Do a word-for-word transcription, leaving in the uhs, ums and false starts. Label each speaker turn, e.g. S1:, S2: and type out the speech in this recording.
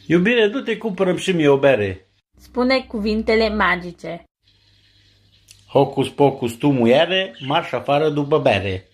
S1: Iubire, du-te, cumpărăm și mie o bere.
S2: Spune cuvintele magice.
S1: Hocus pocus tu muiere, marș afară după bere.